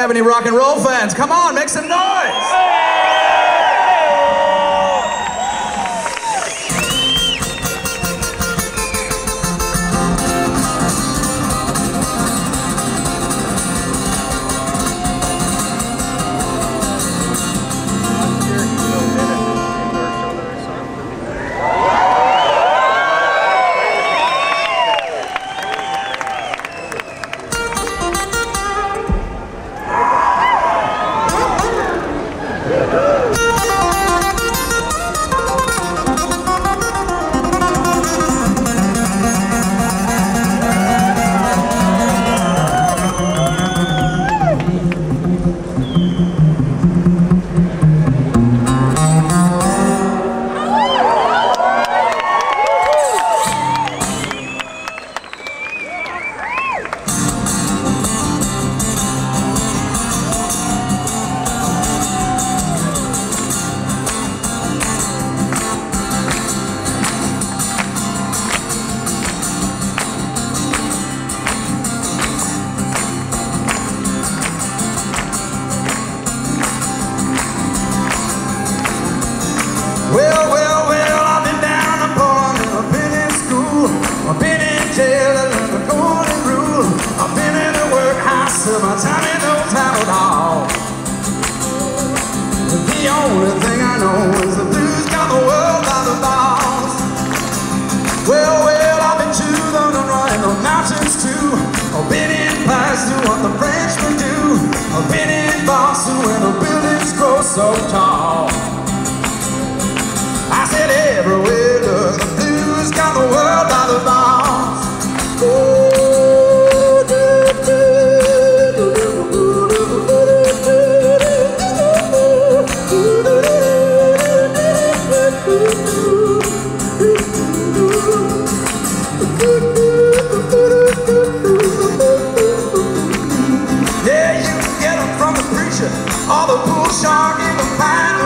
have any rock and roll fans? Come on, make some noise! I've been in jail and learned the golden rule. I've been in the workhouse till my time in no time at all. The only thing I know is the blues got the world by the balls. Well, I've been to London, running the mountains too. I've been in Paris, do what the Frenchmen do. I've been in Boston where the buildings grow so tall. I said everywhere, look, the blues got the world by the balls. Yeah, you can get them from the preacher, or the bull shark in the pine.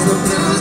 the blues